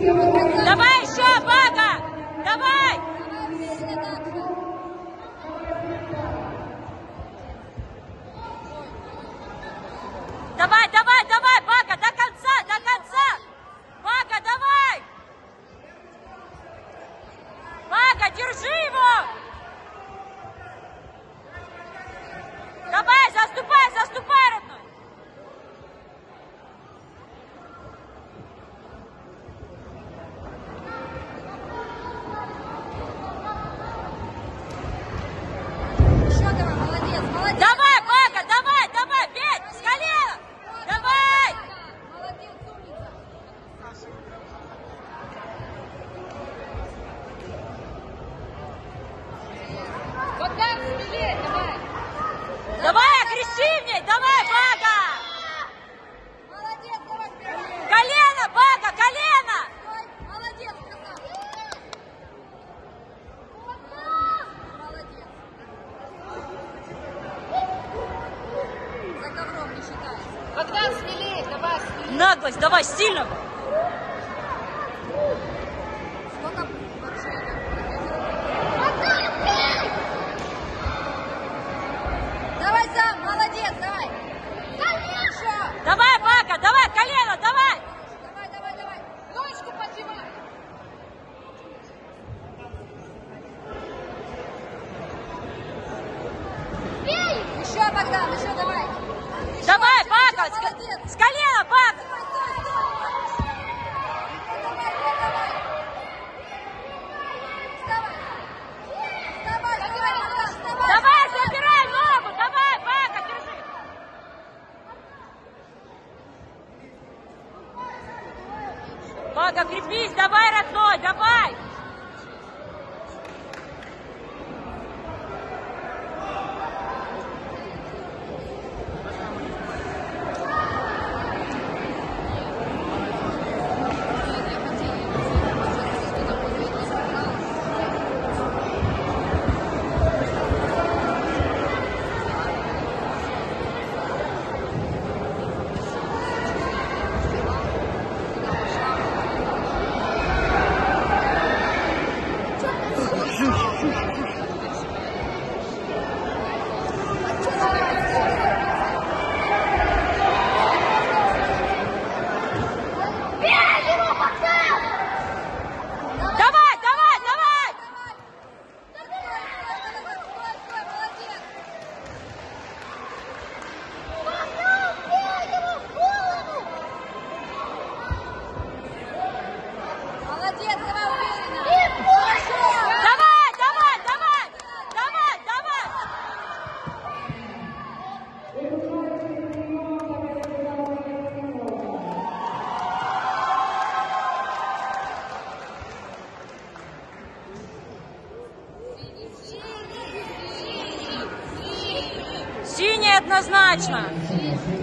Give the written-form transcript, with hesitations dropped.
Давай еще, Бага! Давай! Давай, давай, давай, Бага, до конца, до конца! Бага, давай! Бага, держи его! Давай, заступай, заступай, родной! Давай, Бага, давай, давай, бей, с колена! Давай! Молодец, умница! Богдан, смелее, давай! Давай, агрессивней, давай, Бага! Молодец, давай вперед! Колено, Бага, колено! Молодец, красавчик! Молодец! За ковром не считается. Богдан, смелее, давай, смелее! Наглость, давай, сильно! Сколько вообще идет? Давай сам, молодец, давай! Еще! Давай, Бага, давай, колено, давай! Давай, давай, давай! Ножку поднимай! Еще, Богдан, еще давай! Еще, Давай, еще, Бага, еще, молодец! с колена, Бага! Стой, стой, стой! Давай, давай! Вставай! Вставай, вставай, Богдан, вставай! Давай, забирай ногу, давай, Бага, держи! Бага, крепись, давай, родной, давай! Давай, давай, давай! Молодец, давай уверенно! Давай, давай, давай! Давай, давай! Синий однозначно!